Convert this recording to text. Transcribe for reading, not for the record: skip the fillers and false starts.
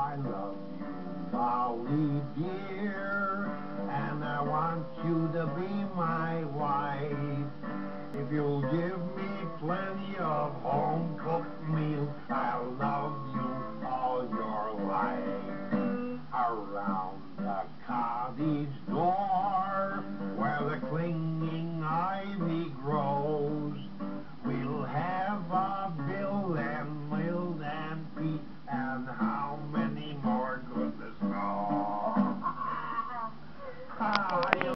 I love you, Molly dear, and I want you to be my wife. If you'll give me plenty of home-cooked meals, I'll love you all your life. Around the cottage door, where the clinging ivy grows,